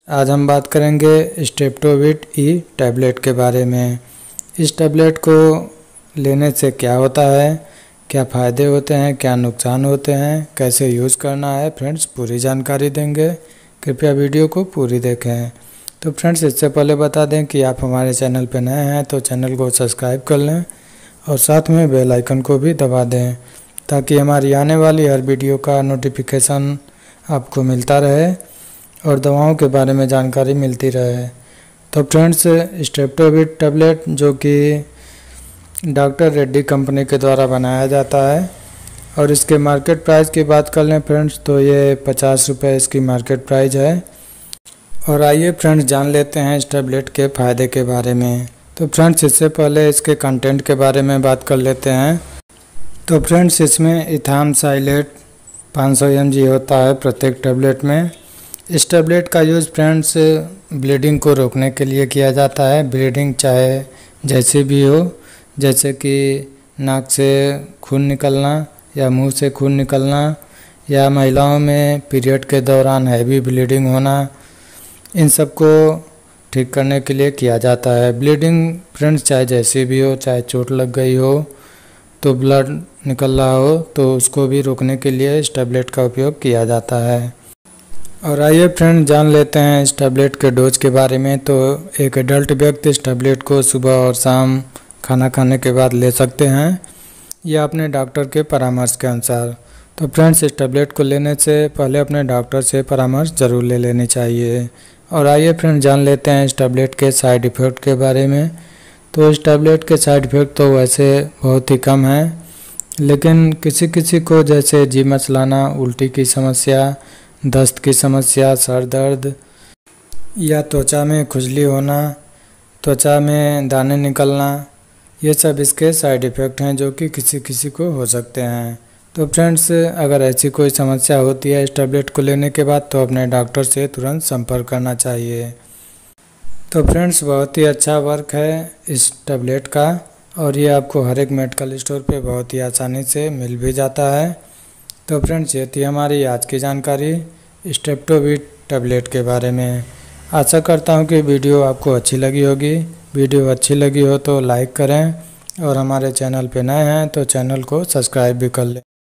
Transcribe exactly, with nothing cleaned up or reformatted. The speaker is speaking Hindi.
आज हम बात करेंगे स्ट्रेप्टोविट ई टैबलेट के बारे में। इस टैबलेट को लेने से क्या होता है, क्या फ़ायदे होते हैं, क्या नुकसान होते हैं, कैसे यूज़ करना है, फ्रेंड्स पूरी जानकारी देंगे। कृपया वीडियो को पूरी देखें। तो फ्रेंड्स इससे पहले बता दें कि आप हमारे चैनल पर नए हैं तो चैनल को सब्सक्राइब कर लें और साथ में बेल आइकन को भी दबा दें ताकि हमारी आने वाली हर वीडियो का नोटिफिकेशन आपको मिलता रहे और दवाओं के बारे में जानकारी मिलती रहे। तो फ्रेंड्स स्ट्रेप्टोविट टैबलेट जो कि डॉक्टर रेड्डी कंपनी के द्वारा बनाया जाता है और इसके मार्केट प्राइस की बात कर लें फ्रेंड्स तो ये पचास रुपये इसकी मार्केट प्राइस है। और आइए फ्रेंड्स जान लेते हैं इस टैबलेट के फ़ायदे के बारे में। तो फ्रेंड्स इससे पहले इसके कंटेंट के बारे में बात कर लेते हैं। तो फ्रेंड्स इसमें इथामसाइलेट पाँच सौ एम जी होता है प्रत्येक टैबलेट में। इस टैबलेट का यूज़ फ्रेंड्स ब्लीडिंग को रोकने के लिए किया जाता है। ब्लीडिंग चाहे जैसे भी हो, जैसे कि नाक से खून निकलना या मुंह से खून निकलना या महिलाओं में पीरियड के दौरान हैवी ब्लीडिंग होना, इन सब को ठीक करने के लिए किया जाता है। ब्लीडिंग फ्रेंड्स चाहे जैसे भी हो, चाहे चोट लग गई हो तो ब्लड निकल रहा हो तो उसको भी रोकने के लिए इस टैबलेट का उपयोग किया जाता है। और आइए फ्रेंड जान लेते हैं इस टैबलेट के डोज के बारे में। तो एक एडल्ट व्यक्ति इस टैबलेट को सुबह और शाम खाना खाने के बाद ले सकते हैं या अपने डॉक्टर के परामर्श के अनुसार। तो फ्रेंड्स इस टैबलेट को लेने से पहले अपने डॉक्टर से परामर्श ज़रूर ले लेनी चाहिए। और आइए फ्रेंड जान लेते हैं इस टैबलेट के साइड इफ़ेक्ट के बारे में। तो इस टैबलेट के साइड इफ़ेक्ट तो वैसे बहुत ही कम हैं, लेकिन किसी किसी को जैसे जी मचलाना, उल्टी की समस्या, दस्त की समस्या, सर दर्द या त्वचा में खुजली होना, त्वचा में दाने निकलना, ये सब इसके साइड इफ़ेक्ट हैं जो कि किसी किसी को हो सकते हैं। तो फ्रेंड्स अगर ऐसी कोई समस्या होती है इस टैबलेट को लेने के बाद तो अपने डॉक्टर से तुरंत संपर्क करना चाहिए। तो फ्रेंड्स बहुत ही अच्छा वर्क है इस टैबलेट का और ये आपको हर एक मेडिकल स्टोर पे बहुत ही आसानी से मिल भी जाता है। तो फ्रेंड्स ये थी हमारी आज की जानकारी स्ट्रेप्टोविट टैबलेट के बारे में। आशा करता हूँ कि वीडियो आपको अच्छी लगी होगी। वीडियो अच्छी लगी हो तो लाइक करें और हमारे चैनल पे नए हैं तो चैनल को सब्सक्राइब भी कर लें।